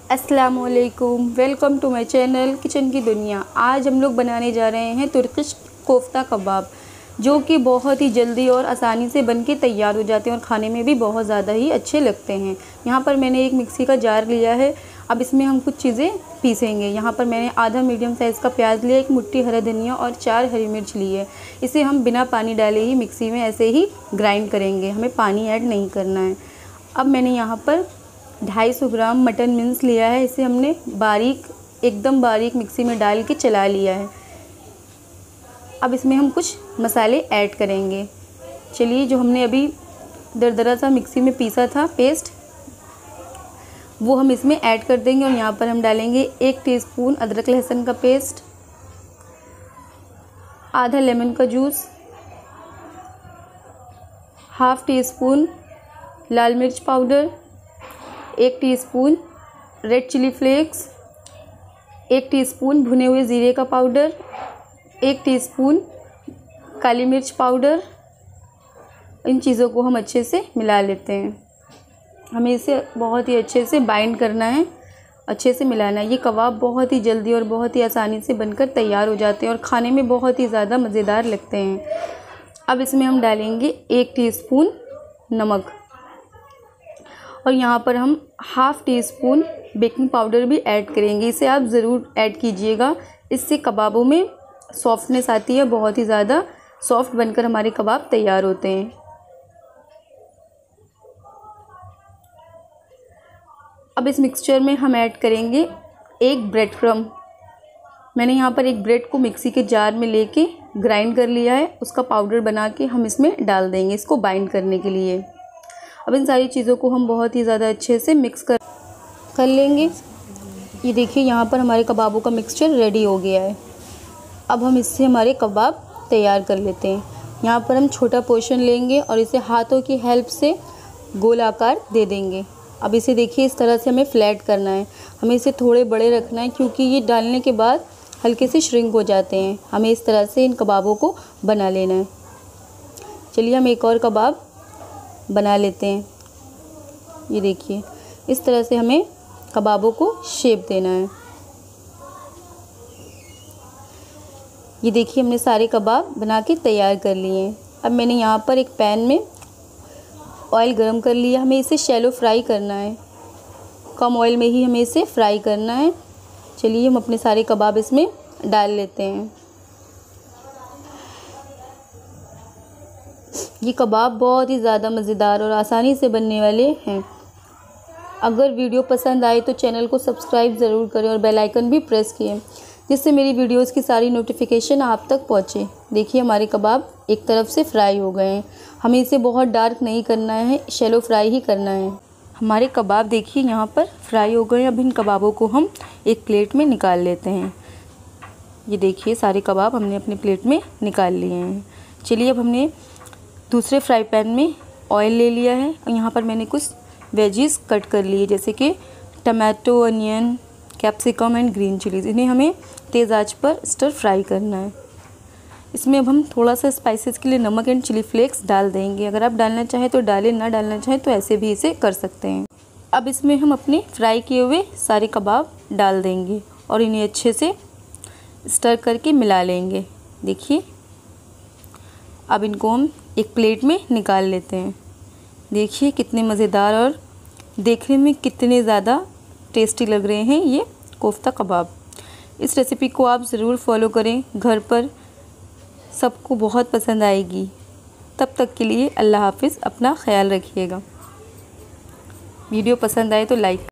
अस्सलामुअलैकुम, welcome to my channel kitchen की दुनिया। आज हम लोग बनाने जा रहे हैं तुर्किश कोफ्ता कबाब, जो कि बहुत ही जल्दी और आसानी से बनके तैयार हो जाते हैं और खाने में भी बहुत ज़्यादा ही अच्छे लगते हैं। यहाँ पर मैंने एक मिक्सी का जार लिया है। अब इसमें हम कुछ चीज़ें पीसेंगे। यहाँ पर मैंने आधा मीडियम साइज़ का प्याज लिया, एक मुट्ठी हरा धनिया और 4 हरी मिर्च ली है। इसे हम बिना पानी डाले ही मिक्सी में ऐसे ही ग्राइंड करेंगे, हमें पानी ऐड नहीं करना है। अब मैंने यहाँ पर 250 ग्राम मटन मिन्स लिया है। इसे हमने एकदम बारीक मिक्सी में डाल के चला लिया है। अब इसमें हम कुछ मसाले ऐड करेंगे। चलिए, जो हमने अभी दरदरा सा मिक्सी में पीसा था पेस्ट, वो हम इसमें ऐड कर देंगे। और यहाँ पर हम डालेंगे 1 टीस्पून अदरक लहसुन का पेस्ट, आधा लेमन का जूस, हाफ़ टी स्पून लाल मिर्च powder, 1 teaspoon red chilli flakes, 1 teaspoon भुने हुए ज़ीरे का पाउडर, 1 टीस्पून काली मिर्च पाउडर। इन चीज़ों को हम अच्छे से मिला लेते हैं। हमें इसे बहुत ही अच्छे से बाइंड करना है, अच्छे से मिलाना है। ये कबाब बहुत ही जल्दी और बहुत ही आसानी से बनकर तैयार हो जाते हैं और खाने में बहुत ही ज़्यादा मज़ेदार लगते हैं। अब इसमें हम डालेंगे 1 टीस्पून नमक और यहाँ पर हम half teaspoon baking powder भी ऐड करेंगे। इसे आप ज़रूर ऐड कीजिएगा, इससे कबाबों में सॉफ्टनेस आती है, बहुत ही ज़्यादा सॉफ्ट बनकर हमारे कबाब तैयार होते हैं। अब इस मिक्सचर में हम ऐड करेंगे 1 ब्रेड क्रम्ब। मैंने यहाँ पर एक ब्रेड को मिक्सी के जार में लेके ग्राइंड कर लिया है, उसका पाउडर बना के हम इसमें डाल देंगे इसको बाइंड करने के लिए। अब इन सारी चीज़ों को हम बहुत ही ज़्यादा अच्छे से मिक्स कर लेंगे। ये देखिए, यहाँ पर हमारे कबाबों का मिक्सचर रेडी हो गया है। अब हम इससे हमारे कबाब तैयार कर लेते हैं। यहाँ पर हम छोटा पोर्शन लेंगे और इसे हाथों की हेल्प से गोल आकार दे देंगे। अब इसे देखिए, इस तरह से हमें फ्लैट करना है। हमें इसे थोड़े बड़े रखना है क्योंकि ये डालने के बाद हल्के से श्रिंक हो जाते हैं। हमें इस तरह से इन कबाबों को बना लेना है। चलिए, हम एक और कबाब बना लेते हैं। ये देखिए, इस तरह से हमें कबाबों को शेप देना है। ये देखिए, हमने सारे कबाब बना के तैयार कर लिए हैं। अब मैंने यहाँ पर एक पैन में ऑयल गरम कर लिया। हमें इसे शैलो फ्राई करना है, कम ऑयल में ही हमें इसे फ्राई करना है। चलिए, हम अपने सारे कबाब इसमें डाल लेते हैं। ये कबाब बहुत ही ज़्यादा मज़ेदार और आसानी से बनने वाले हैं। अगर वीडियो पसंद आए तो चैनल को सब्सक्राइब ज़रूर करें और बेल आइकन भी प्रेस किए, जिससे मेरी वीडियोस की सारी नोटिफिकेशन आप तक पहुँचे। देखिए, हमारे कबाब एक तरफ से फ्राई हो गए हैं। हमें इसे बहुत डार्क नहीं करना है, शैलो फ्राई ही करना है। हमारे कबाब देखिए यहाँ पर फ्राई हो गए हैं। अब इन कबाबों को हम एक प्लेट में निकाल लेते हैं। ये देखिए, सारे कबाब हमने अपने प्लेट में निकाल लिए हैं। चलिए, अब हमने दूसरे फ्राई पैन में ऑयल ले लिया है और यहाँ पर मैंने कुछ वेजीज कट कर लिए, जैसे कि tomato, onion, capsicum and green chillies. इन्हें हमें तेज़ आंच पर स्टर फ्राई करना है। इसमें अब हम थोड़ा सा स्पाइसेस के लिए नमक एंड चिली फ्लेक्स डाल देंगे। अगर आप डालना चाहें तो डालें, ना डालना चाहें तो ऐसे भी इसे कर सकते हैं। अब इसमें हम अपने फ्राई किए हुए सारे कबाब डाल देंगे और इन्हें अच्छे से स्टर करके मिला लेंगे। देखिए, अब इनको हम एक प्लेट में निकाल लेते हैं। देखिए, कितने मज़ेदार और देखने में कितने ज़्यादा टेस्टी लग रहे हैं ये कोफ्ता कबाब। इस रेसिपी को आप ज़रूर फॉलो करें, घर पर सबको बहुत पसंद आएगी। तब तक के लिए अल्लाह हाफ़िज़, अपना ख्याल रखिएगा। वीडियो पसंद आए तो लाइक